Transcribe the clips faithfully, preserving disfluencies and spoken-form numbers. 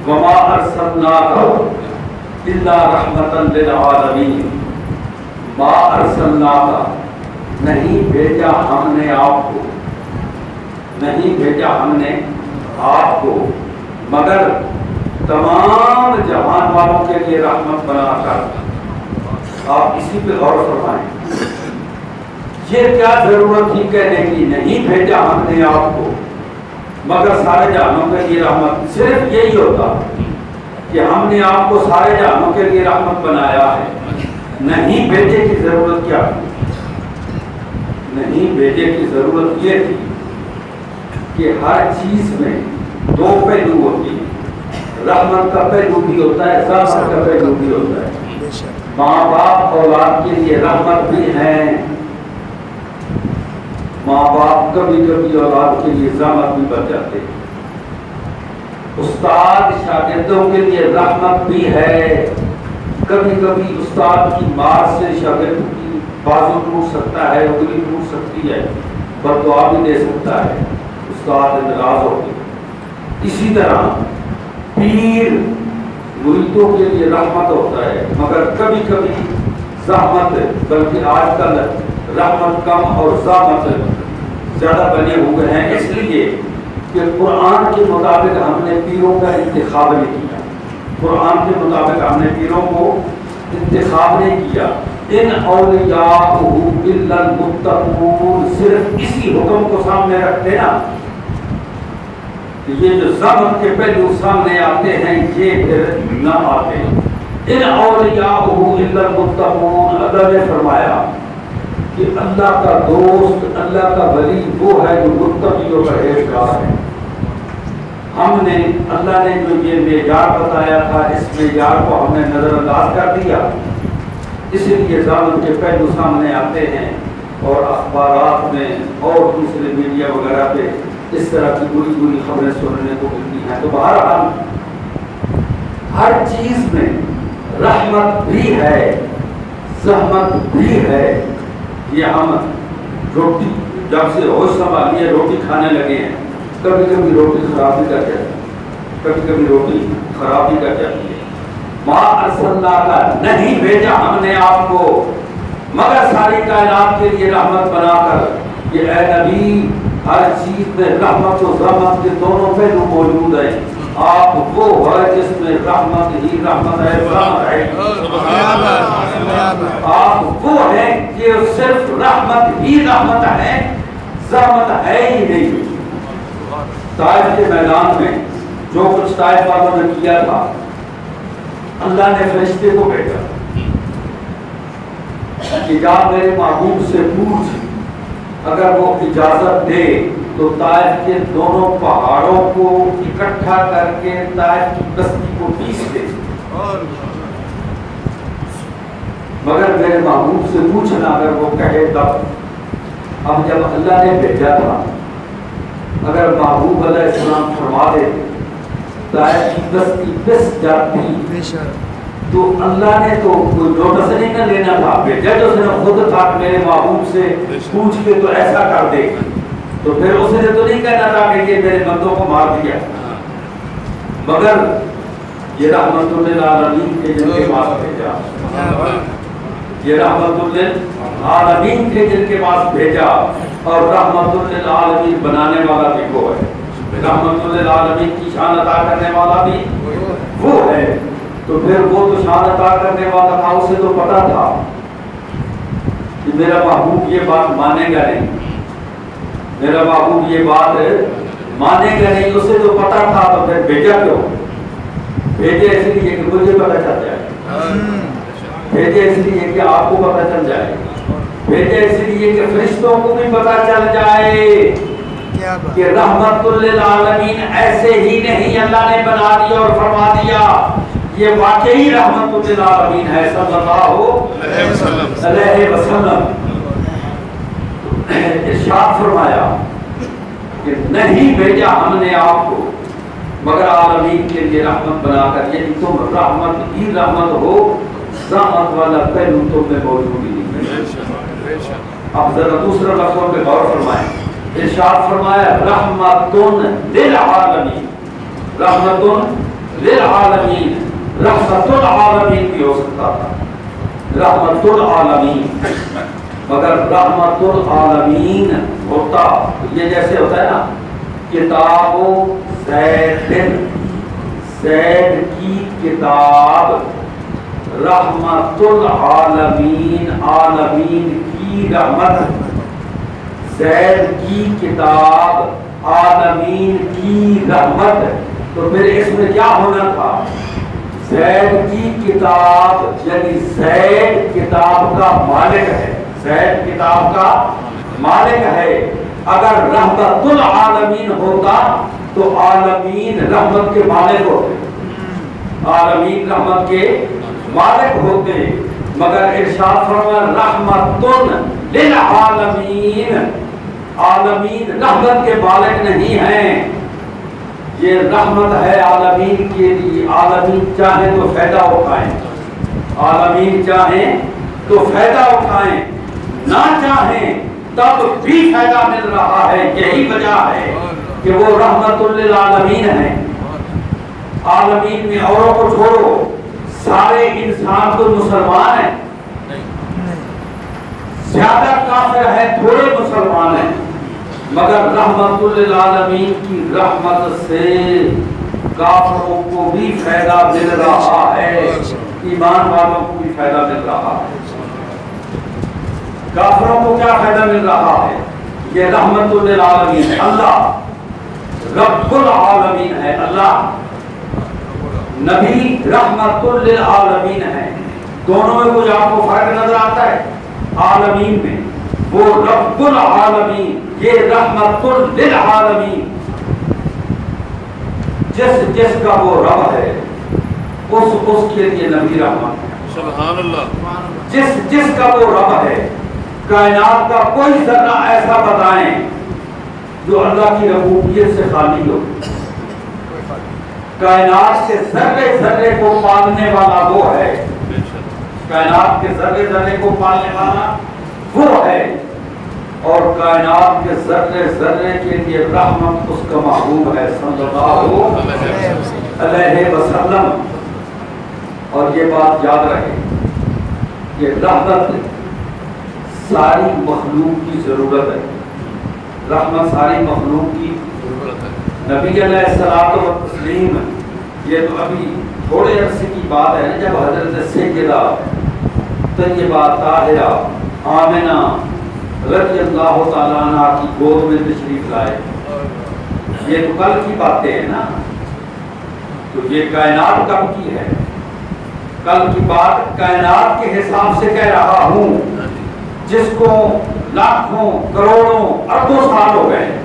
وما ارسلناک الا رحمتا للعالمین، ما ارسلناک نہیں بھیجا ہم نے آپ کو، نہیں بھیجا ہم نے آپ کو مگر تمام جہان والوں کے لیے رحمت بنا کر۔ آپ اسی پہ غور فرمائیں، یہ کیا ضرورت تھی کہنے کی نہیں بھیجا ہم نے آپ کو مگر سارے جہانوں کے لیے رحمت؟ صرف یہی ہوتا کہ ہم نے آپ کو سارے جہانوں کے لیے رحمت بنایا ہے، نہیں بھیجے کی ضرورت کیا تھی؟ نہیں بھیجے کی ضرورت یہ تھی کہ ہر چیز میں دو پہلو ہوتے ہیں، رحمت کا پہلو بھی ہوتا ہے، رحمت کا پہلو بھی ہوتا ہے۔ ماں باپ اولاد کے لیے رحمت بھی ہے، ماں باپ کبھی کبھی اولاد کے لیے زحمت بھی بن جاتے ہیں، استاد شاگردوں کے لیے رحمت بھی ہے، کبھی کبھی استاد کی مار سے شاگرد کی بازو ٹوٹ سکتا ہے، انگلی ٹوٹ سکتی ہے، بددعا بھی دے سکتا ہے، استاد ناراض ہو گئے۔ اسی طرح پیر مریدوں کے لیے رحمت ہوتا ہے، مگر کبھی کبھی زحمت، بلکہ آج کل رحمت کم اور زحمت زیادہ بنے ہوئے ہیں، اس لیے کہ قرآن کے مطابق ہم نے پیروں کا انتخاب نہیں کیا، قرآن کے مطابق ہم نے پیروں کو انتخاب نہیں کیا۔ ان اولیاء الا المتقون، صرف اسی حکم کو سامنے رکھتے نا، یہ جو زحمت کے پہلو سامنے آتے ہیں یہ پھر نہ آتے۔ ان اولیاء الا المتقون، اللہ نے فرمایا کہ اللہ کا دوست، اللہ کا ولی وہ ہے جو متقی و پرہیزگار ہے۔ ہم نے اللہ نے جو یہ معیار بتایا تھا، اس معیار کو ہم نے نظر انداز کر دیا، اس لیے زحمت کے پہلو سامنے آتے ہیں اور اخبارات میں اور دوسرے میڈیا وغیرہ پہ اس طرح کی بری بری خبریں سننے کو ملتی ہیں۔ تو بہرحال ہر چیز میں رحمت بھی ہے، زحمت بھی ہے۔ یہ ہم روٹی جب سے ہوش سنبھالی ہے روٹی کھانے لگے ہیں، کبھی کبھی روٹی خراب بھی کر جاتی ہے، کبھی کبھی روٹی خراب بھی کر جاتی ہے۔ ما ارسلناک، نہیں بھیجا ہم نے آپ کو مگر ساری کائنات کے لیے رحمت بنا کر۔ یہ اے نبی، ہر چیز میں رحمت و زحمت کے دونوں پہلو موجود ہیں۔ آپ وہ ہے جس میں رحمت ہی رحمت ہے، رحمت ہے۔ آپ وہ ہیں کہ صرف رحمت ہی رحمت ہے، زحمت ہے ہی نہیں۔ طائف کے میدان میں جو کچھ طائف والوں نے کیا تھا، اللہ نے فرشتے کو بھیجا کہ جا میرے محبوب سے پوچھ، اگر وہ اجازت دے تو طائف کے دونوں پہاڑوں کو اکٹھا کر کے طائف کی بستی کو پیس دے، مگر میرے محبوب سے پوچھنا اگر وہ کہے تب۔ اب جب اللہ نے بھیجا تھا، اگر محبوب علیہ السلام فرما دے طائف کی بستی پس جاتی تو اللہ نے تو کوئی نوٹس نہیں نہ لینا تھا، بھیجا جو اس نے خود تھا میرے محبوب سے پوچھ کے تو ایسا کر دے، تو پھر اس نے تو نہیں کہنا تھا کہ یہ میرے بندوں کو مار دیا، مگر یہ رحمت للعالمین کے جن کے پاس بھیجا، یہ رحمت للعالمین کے جن کے پاس بھیجا، اور رحمت للعالمین بنانے والا بھی وہ ہے، رحمت للعالمین کی شان عطا کرنے والا بھی وہ ہے۔ تو پھر وہ تو شان عطا کرنے والا تھا، اسے تو پتا تھا کہ میرا محبوب یہ بات مانے گا نہیں، میرا محبوب یہ بات مانے گا نہیں، اسے تو پتا تھا، تو پھر بھیجا کیوں؟ بھیجے اس لیے کہ مجھے پتا چل جائے، بھیجے اس لیے کہ آپ کو پتا چل جائے، بھیجے اس لیے کہ فرشتوں کو بھی پتا چل جائے کہ رحمت للعالمین ایسے ہی نہیں اللہ نے بنا دیا اور فرما دیا، یہ واقعی رحمت للعالمین ہے صلی اللہ علیہ وسلم۔ ارشاد فرمایا کہ نہیں بھیجا ہم نے آپ کو مگر عالمین کے لیے رحمت بنا کر، یعنی تم رحمت ہی رحمت ہو، زحمت والا پہلو تم میں موجود ہی نہیں۔ اب ذرا دوسرا لفظوں پہ غور فرمائیں، ارشاد فرمایا رحمتن للعالمین، رحمتن للعالمین، رحمت العالمین بھی ہو سکتا تھا، رحمت العالمین، مگر رحمت العالمین ہوتا یہ جیسے ہوتا ہے نا کتاب زید، زید کی کتاب، رحمت العالمین، عالمین کی رحمت، زید کی کتاب، عالمین کی رحمت، تو پھر اس میں کیا ہونا تھا؟ زید کی کتاب، یعنی زید کتاب کا مالک ہے، زید کتاب کا مالک ہے۔ اگر رحمت العالمین ہوتا تو عالمین رحمت کے مالک ہوتے، عالمین رحمت کے مالک ہوتے، مگر ارشاد فرمایا رحمت للعالمین، عالمین رحمت کے مالک نہیں ہیں، یہ رحمت ہے عالمین کے لیے، عالمین چاہیں تو فائدہ اٹھائیں، عالمین چاہیں تو فائدہ اٹھائیں، نہ چاہیں تب بھی فائدہ مل رہا ہے، یہی وجہ ہے کہ وہ رحمت للعالمین ہے۔ عالمین میں اوروں کو چھوڑو، سارے انسان تو مسلمان ہیں، زیادہ کافر ہیں، تھوڑے مسلمان ہیں، مگر رحمت للعالمین کی رحمت سے کافروں کو بھی فائدہ مل رہا ہے، ایمان والوں کو بھی فائدہ مل رہا ہے۔ کافروں کو کیا فائدہ مل رہا ہے؟ یہ رحمت للعالمین ہے، اللہ رب العالمین ہے، اللہ نبی رحمت للعالمین ہے، دونوں میں کچھ آپ کو فرق نظر آتا ہے؟ عالمین میں وہ رب العالمین، یہ رحمت للعالمین، جس جس کا وہ رب ہے اس اس کے لیے نبی رحمت ہے، سبحان اللہ، جس جس کا وہ رب ہے۔ کائنات کا کوئی ذرہ ایسا بتائیں جو اللہ کی ربوبیت سے خالی ہو، کائنات کے ذرے ذرے کو پالنے والا وہ ہے، کائنات کے ذرے ذرے کو پالنے والا وہ ہے، اور کائنات کے ذرے ذرے کے لیے رحمت اس کا محبوب ہے صلی اللہ علیہ وسلم۔ اور یہ بات یاد رہے کہ رحمت ساری مخلوق کی ضرورت ہے، رحمت ساری مخلوق کی ضرورت ہے۔ نبی علیہ الصلوۃ والتسلیم، یہ تو ابھی تھوڑے عرصے کی بات ہے جب حضرت سیدہ طیبہ طاہرہ آمنہ رضی اللہ تعالیٰ عنہ کی گود میں تشریف لائے، یہ تو کل کی باتیں ہیں نا، تو یہ کائنات کب کی ہے؟ کل کی بات کائنات کے حساب سے کہہ رہا ہوں، جس کو لاکھوں کروڑوں اربوں سال ہو گئے،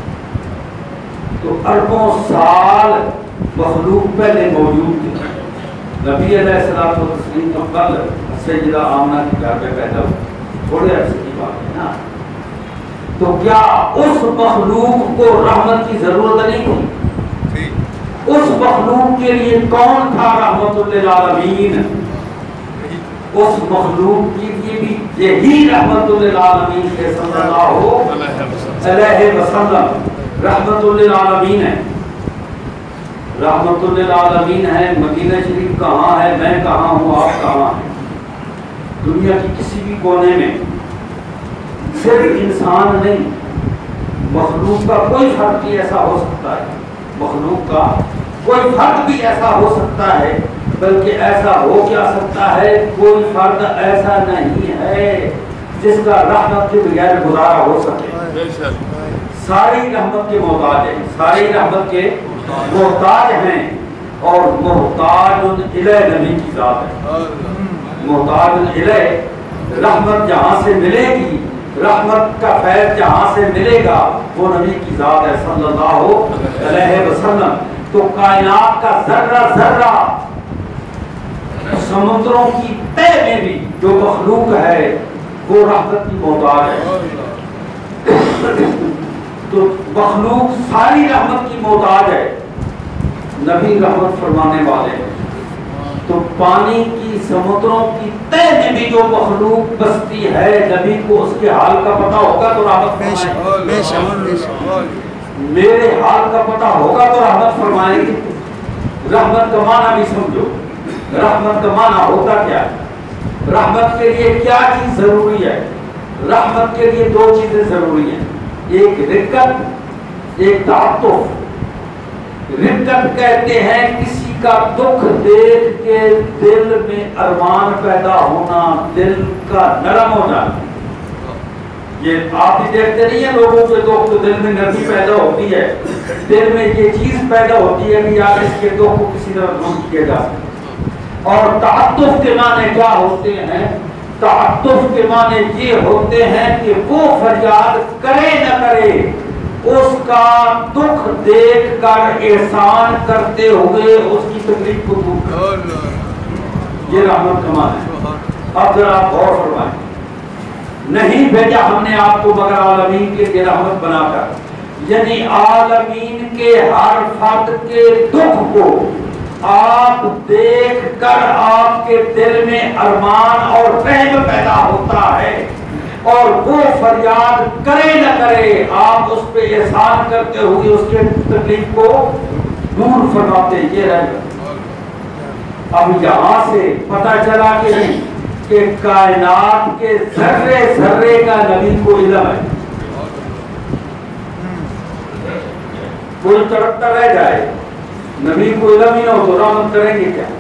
تو اربوں سال مخلوق پہلے موجود تھی۔ نبی علیہ الصلوۃ والتسلیم تو کل سیدہ آمنہ کی گھر پہ پیدا ہوئے، تھوڑے عرصے کی بات ہے نا، تو کیا اس مخلوق کو رحمت کی ضرورت نہیں تھی؟ اس مخلوق کے لیے کون تھا رحمت للعالمین؟ اس مخلوق کے لیے بھی یہی رحمت للعالمین کے صلی اللہ علیہ وسلم رحمت للعالمین ہے، رحمت للعالمین ہے۔ مدینہ شریف کہاں ہے، میں کہاں ہوں، آپ کہاں ہیں، دنیا کی کسی بھی کونے میں، صرف انسان نہیں، مخلوق کا کوئی فرد بھی ایسا ہو سکتا ہے، مخلوق کا کوئی فرد بھی ایسا ہو سکتا ہے، بلکہ ایسا ہو کیا سکتا ہے، کوئی فرد ایسا نہیں ہے جس کا رحمت کے بغیر گزارا ہو سکے، ساری رحمت کے محتاج ہیں، ساری رحمت کے محتاج ہیں، اور محتاج الیہ نبی کی ذات ہے، محتاج الیہ، رحمت جہاں سے ملے گی، رحمت کا فیض جہاں سے ملے گا وہ نبی کی ذات ہے صلی اللہ علیہ وسلم۔ تو کائنات کا ذرہ ذرہ، سمندروں کی تہ میں بھی جو مخلوق ہے وہ رحمت کی محتاج ہے، تو مخلوق ساری رحمت کی محتاج ہے، نبی رحمت فرمانے والے ہیں۔ تو پانی کی سمندروں کی تہ میں بھی جو مخلوق بستی ہے، نبی کو اس کے حال کا پتہ ہوگا تو رحمت فرمائیں گے، میرے حال کا پتہ ہوگا تو رحمت فرمائیں گے۔ رحمت کا معنی بھی سمجھو، رحمت کا معنی ہوتا کیا ہے؟ رحمت کے لیے کیا چیز ضروری ہے؟ رحمت کے لیے دو چیزیں ضروری ہیں، ایک رقت، ایک تعاطف۔ رقت کہتے ہیں کسی کا دکھ دیکھ کے دل میں ارمان پیدا ہونا، دل کا نرم ہو جانا۔ یہ آپ بھی دیکھتے نہیں ہیں لوگوں کے دکھ تو دل میں نرمی پیدا ہوتی ہے، دل میں یہ چیز پیدا ہوتی ہے کہ یار اس کے دکھ کو کسی طرح دور کیا جا سکے۔ اور تعاطف کے معنی کیا ہوتے ہیں؟ تعاطف کے معنی یہ ہوتے ہیں کہ وہ فریاد کرے نہ کرے، اس کا دکھ دیکھ کر احسان کرتے ہوئے اس کی تکلیف کو دور کرے۔ یہ رحمت کا معنی ہے۔ اب ذرا آپ غور فرمائیں، نہیں بھیجا ہم نے آپ کو مگر عالمین کے لیے رحمت بنا کر، یعنی عالمین کے ہر فرد کے دکھ کو آپ دیکھ کر آپ کے دل میں ارمان اور رحم پیدا ہوتا ہے، اور وہ فریاد کرے نہ کرے آپ اس پہ احسان کرتے ہوئے اس کے تکلیف کو دور فرماتے۔ یہ رحمت۔ اب یہاں سے پتہ چلا کہ کہ کائنات کے ذرے ذرے کا نبی کو علم ہے۔ کوئی تڑپتا رہ جائے، نبی کو علم ہی نہ ہو تو رحمت کریں گے کیا؟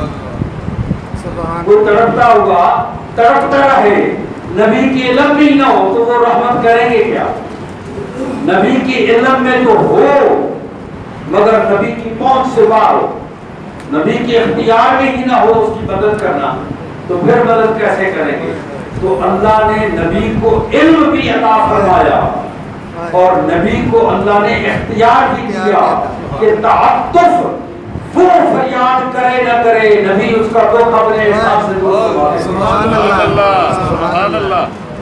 کوئی تڑپتا ہوگا، تڑپتا رہے، نبی کی علم بھی نہ ہو تو وہ رحمت کریں گے کیا؟ نبی کی علم میں تو ہو مگر نبی کی پہنچ سے باہر ہو، نبی کے اختیار میں ہی نہ ہو اس کی مدد کرنا، تو پھر مدد کیسے کریں گے؟ تو اللہ نے نبی کو علم بھی عطا فرمایا اور نبی کو اللہ نے اختیار بھی دیا کہ تعاطف وہ فریاد کرے نہ کرے، نبی اس کا دکھ اپنے حساب سے دور کروا دے۔ سبحان اللہ، سبحان اللہ۔